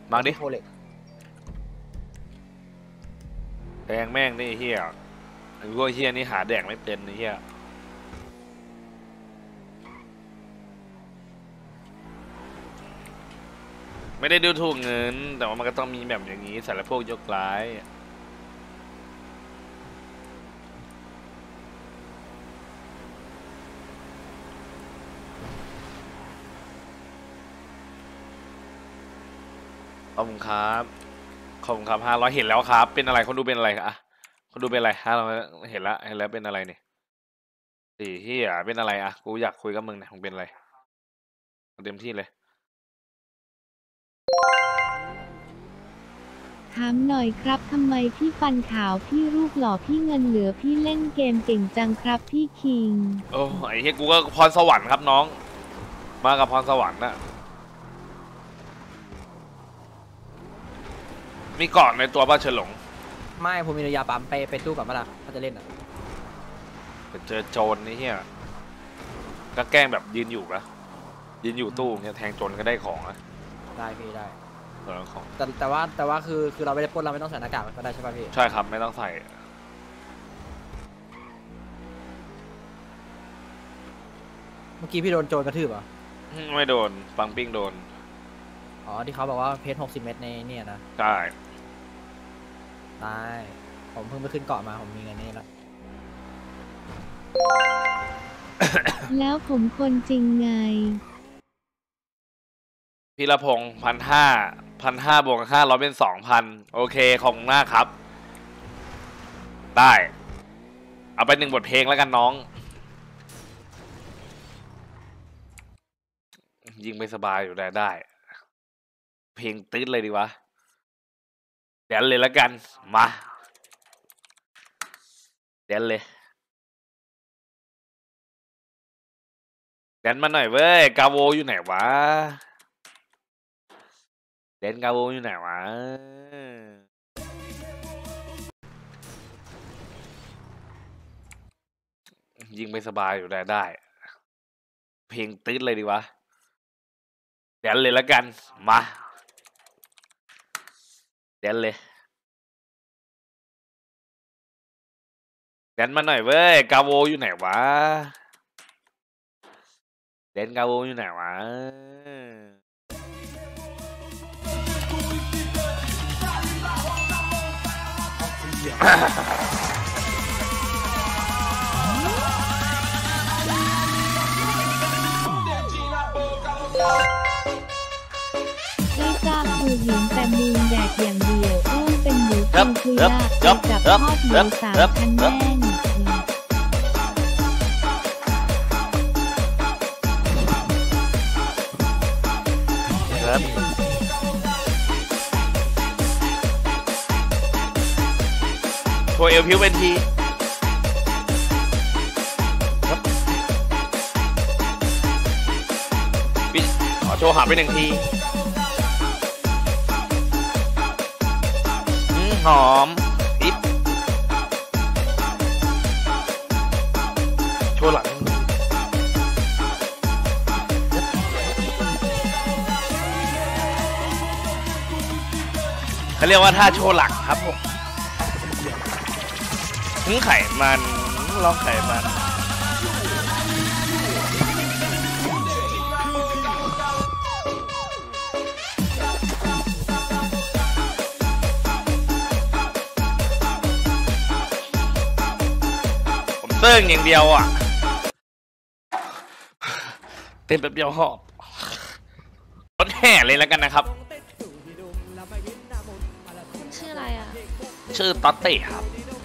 มาดิโพเล็กแดงแม่งนี่เฮียไอ้พวกเฮียนี่หาแดงไม่เป็นนี่เฮียไม่ได้ดูถูกเงินแต่ว่ามันก็ต้องมีแบบอย่างนี้สารพวกยกร้ายขอบคุณครับขอบคุณครับ500เห็นแล้วครับเป็นอะไรคนดูเป็นอะไรอะคนดูเป็นอะไร500เห็นแล้วเป็นอะไรเนี่ยสี่เฮียเป็นอะไรอะกูอยากคุยกับมึงเนี่ยมึงเป็นอะไรเต็มที่เลยถามหน่อยครับทำไมพี่ฟันขาวพี่รูปหล่อพี่เงินเหลือพี่เล่นเกมเก่งจังครับพี่คิงโอ้ไอ้เฮียกูก็พรสวรรค์ครับน้องมากับพรสวรรค์นะมีเกาะในตัวป้าเฉินหลงไม่ผมมีระยะปั๊มไปตู้กับมาละถ้าจะเล่นอ่ะเจอโจรนี่เฮียก็แกล้งแบบยืนอยู่ปะยืนอยู่ตู้เนี่ยแทงโจรก็ได้ของอะได้พี่ได้ของแต่ว่าคือเราไม่ได้ปล้นเราไม่ต้องใส่หน้ากากก็ได้ใช่ป่ะพี่ใช่ครับไม่ต้องใส่เมื่อกี้พี่โดนโจรกระทืบเหรอไม่โดนปังปิ้งโดนอ๋อที่เขาบอกว่าเพชร60 เม็ดในเนี่ยนะใช่ได้ผมเพิ่งไปขึ้นเกาะมาผมมีเงินนี่แล้วแล้วผมคนจริงไงพีรพงศ์1,500บวก500เป็น2,000โอเคขอบคุณมากครับได้เอาไป1 บทเพลงแล้วกันน้องยิงไม่สบายอยู่ได้เพลงตื๊ดเลยดีวะเดี๋ยวเลยแล้วกันมาเดี๋ยวเลยแดนมาหน่อยเว้ยกาโวอยู่ไหนวะแดนกาโวอยู่ไหนวะยิงไม่สบายอยู่ได้เพลงตื๊ดเลยดีวะเดี๋ยวเลยแล้วกันมาเดี๋ยวเลยแดนมาหน่อยเว้ยกาโวอยู่ไหนวะแดนกาโวอยู่ไหนวะไม่ทราบคือเห็นแต่มูนแดกอย่างเดียวอ้วนเป็นหมูกินคุยละกับทอดหมู3 ชั้นแน่งครับโชว์เอวพิวเป็นทีครับขอโชว์หาไป1 ทีหอมอิ๊บโชว์หลังเขาเรียกว่าท่าโชว์หลังครับผมไขมันลองไขมันผมเติ้งอย่างเดียวอ่ะเต้นแบบเดียวหอบรถแห่เลยแล้วกันนะครับคุณชื่ออะไรอ่ะชื่อต๊อตเต้ครับ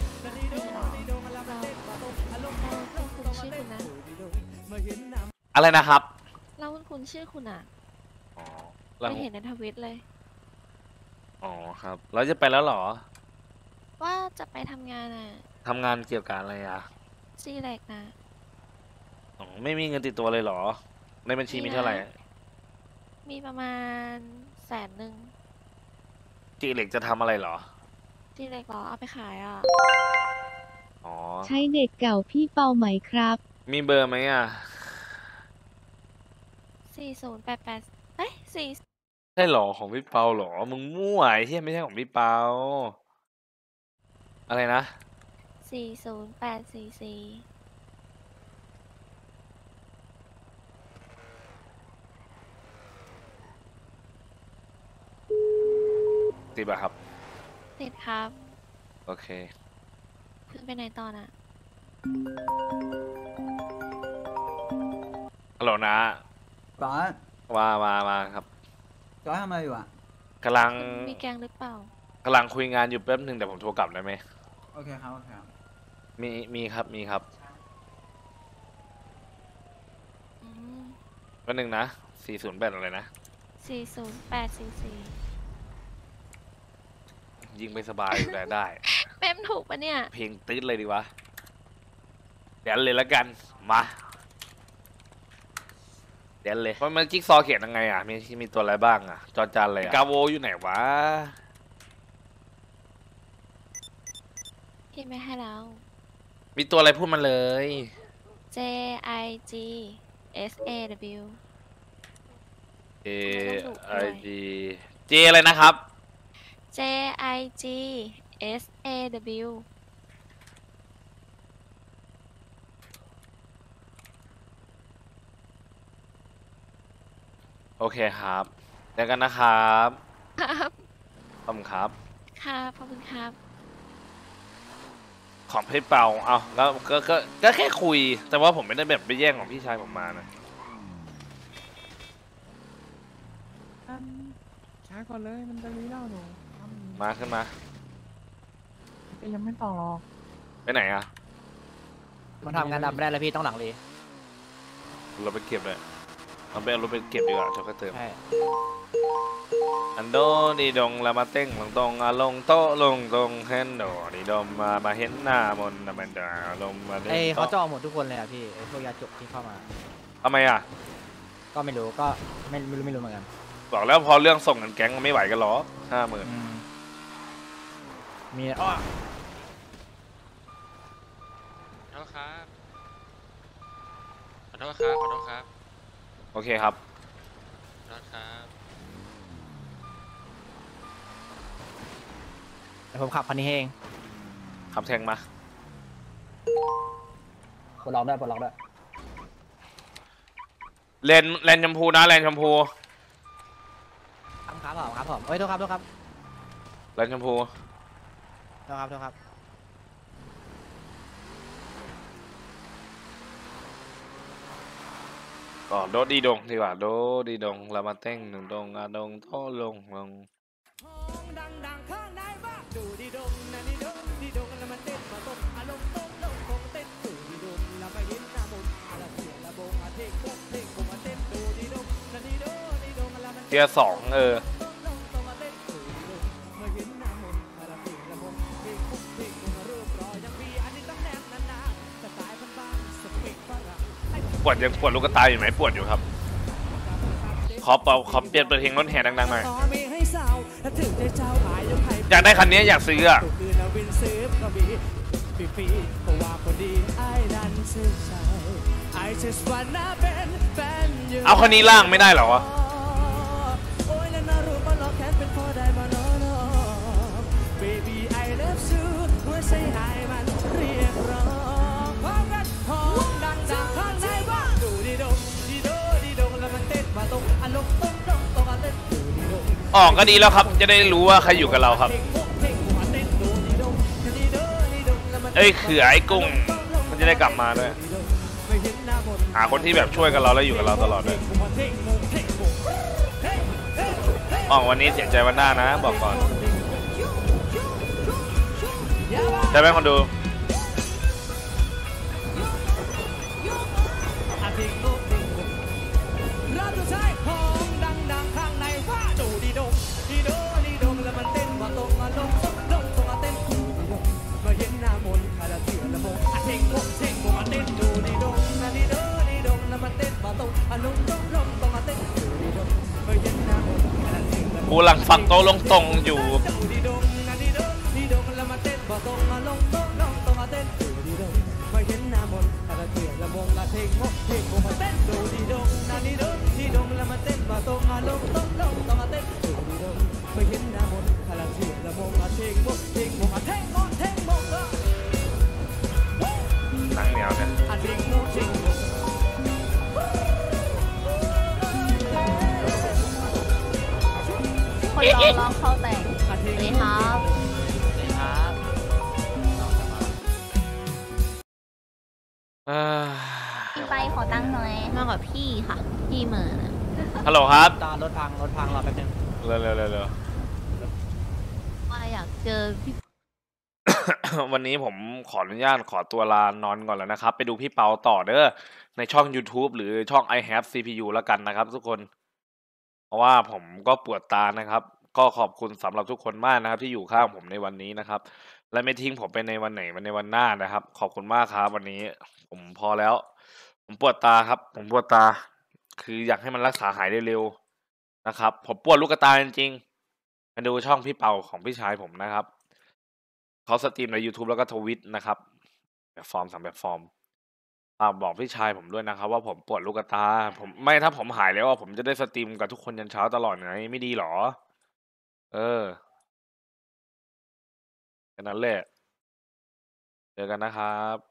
อะไรนะครับเราคุณชื่อคุณอ่ะไม่เห็นในทวิตเลยอ๋อครับเราจะไปแล้วเหรอว่าจะไปทำงานอ่ะทำงานเกี่ยวกับอะไรอ่ะซีเล็กนะไม่มีเงินติดตัวเลยเหรอในบัญชีมีเท่าไหร่มีประมาณ100,000 จีเล็กจะทำอะไรเหรอซีเล็กเหรอเอาไปขายอ่ะอ๋อใช้เด็กเก่าพี่เปาไหมครับมีเบอร์ไหมอ่ะ 4088เอ้ย4 ช่หรอของพี่เปาหรอมึงมั่วไอ้เหี้ยไม่ใช่ของพี่เปาอะไรนะ 40844 ติดป่ะครับติดครับโอเคเพื่อนไปไหนตอนอ่ะฮัลโหลนะจอร์ดมาครับจอร์ดทำอะไรอยู่อ่ะกำลังมีแกงหรือเปล่ากำลังคุยงานอยู่แป๊บหนึ่งแต่ผมโทรกลับได้ไหมโอเคครับ โอเคครับมีครับอืมแป๊บหนึ่งนะ408อะไรนะ 40844 ยิงไปสบายอยู่ได้แม่มถูกปะเนี่ยเพลงตืดเลยดีวะเดี๋ยวเลยละกันมาเดี๋ยวเลยมันจิ๊กซอว์เขียนยังไงอ่ะมีตัวอะไรบ้างอ่ะจอจานอะไรกาโวอยู่ไหนวะพี่ไม่ให้แล้วมีตัวอะไรพูดมาเลย J I G S A W A I G J อะไรนะครับ J I G S A W โอเคครับเจอกันนะครับครับขอบคุณครับครับขอบคุณครับของพี่เปาเอาแล้วก็แค่คุย แต่ว่าผมไม่ได้แบบไปแย่งของพี่ชายผมมานะช้าก่อนเลยมันจะรีเล่าหนูมาขึ้นมาก็ยังไม่ต่อหรอกไปไหนอ่ะมันทำงานดำไม่ได้แล้วพี่ต้องหลังเลยเราไปเก็บเลยเอาไปเอารถไปเก็บดีกว่าจะค่อยเติมใช่อันโดดีดงละมาเต้งลงตรงลงโต๊ะลงตรงเฮนโดดีดมมาเห็นหน้ามนต์มันดาลมมาเล่นเอ้ยเขาจโต๊ะองหมดทุกคนเลยอะพี่ไอ้พวกยาจกที่เข้ามาทำไมอ่ะก็ไม่รู้ก็ไม่รู้เหมือนกันบอกแล้วพอเรื่องส่งเงินแก๊งไม่ไหวกันหรอ50,000 อืมมีขอโทษครับขอโทษครับขอโทษครับโอเคครับขอโทษครับเดี๋ยวผมขับคันนี้เองขับแทงมาปลดล็อกด้วยปลดล็อกด้วยเลนชมพูนะเลนชมพูครับผมเอ้ยโทษครับเลนชมพูโทษครับก็โดดีดงดีกว่าโดดีดงละมาเต้งหนึ่งดงดงโตลงดังข้างในบ้าดูดีดงนะดีดงดีดงแล้วมันเต้นมาตกอารมณ์ตกลงคงเต้นดูดีดงแล้วไปเห็นหน้ามุมอะไรเสียระบงอาเทงปุ๊บเทงคงมาเต้นดูดีดงนะดีดงดีดงแล้วมันเทียร์2 ตกมาเต้นดูดีดงมาเห็นหน้ามุมอะไรเสียระบงเทงปุ๊บเทงคงมารูปรอยยังมีอันนี้ต้องแนบนานๆสไตล์บ้านๆสเปกฝรั่งปวดยังปวดลูกตาอยู่ไหมปวดอยู่ครับขอเปลี่ยนเพลงรถแห่ดังๆหน่อยอยากได้คันนี้อยากซื้ออ่ะเอาคันนี้ล่างไม่ได้เหรอวะออกก็ดีแล้วครับจะได้รู้ว่าใครอยู่กับเราครับเอ้ยเขือไอ้กุ้งมันจะได้กลับมาด้วยหาคนที่แบบช่วยกับเราแล้วอยู่กับเราตลอดเลยออกวันนี้เสียใจวันหน้านะบอกก่อนใช่ไหมคนดูกูหลังฝั่งโตลงตรงอยู่คนร้องเข้าแต่งสวัสดีครับ พี่ไปขอตังค์หน่อยมากับพี่ค่ะ พี่เหมือนฮัลโหลครับตอนรถพังรอแป๊บนึงเร็วเร็วเร็วเร็วว่าอยากเจอพี่วันนี้ผมขออนุญาตขอตัวลานอนก่อนแล้วนะครับ ไปดูพี่เปาต่อเด้อในช่อง YouTube หรือช่อง I have CPU แล้วกันนะครับทุกคน เพราะว่าผมก็ปวดตานะครับ ก็ขอบคุณสำหรับทุกคนมากนะครับ ที่อยู่ข้างผมในวันนี้นะครับ และไม่ทิ้งผมไปในวันไหนในวันหน้านะครับ ขอบคุณมากครับ วันนี้ผมพอแล้ว ผมปวดตาครับ ผมปวดตา คืออยากให้มันรักษาหายเร็วๆนะครับ ผมปวดลูกตาจริงๆมาดูช่องพี่เปาของพี่ชายผมนะครับเขาสตรีมใน YouTube แล้วก็ทวิตนะครับแบบฟอร์ม3แบบฟอร์มบอกพี่ชายผมด้วยนะครับ ว่าผมปวดลูกตา ผมไม่ถ้าผมหายแล้วผมจะได้สตรีมกับทุกคนยันเช้าตลอดไงไม่ดีหรอ เออแค่นั้นแหละเจอกันนะครับ